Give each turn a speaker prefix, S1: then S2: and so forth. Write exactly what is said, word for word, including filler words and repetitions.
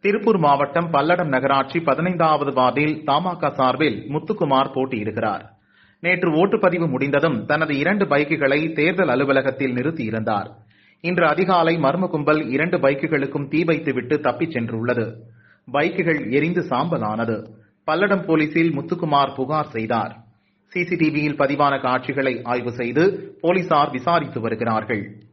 S1: திருப்பூர் மாவட்டம் பல்லடம் நகராட்சி பதினைந்தாவது வார்டில் தமாக சார்பில் முத்துக்குமார் போட்டியிடுகிறார். நேற்று ஓட்டுப்பதிவு முடிந்ததும் தனது இரண்டு பைக்குகளை தேர்தல் அலுவலகத்தில் நிறுத்தியிருந்தார். இன்று அதிகாலை மர்ம கும்பல் இரண்டு பைக்குகளுக்கும் தீ வைத்துவிட்டு தப்பிச் சென்றுள்ளது. பைக்குகள் எரிந்து சாம்பலானது. பல்லடம் போலீசில் முத்துக்குமார் புகார் செய்தார். சிசிடிவியில் பதிவான காட்சிகளை ஆய்வு செய்து போலீசார் விசாரித்து வருகிறார்கள்.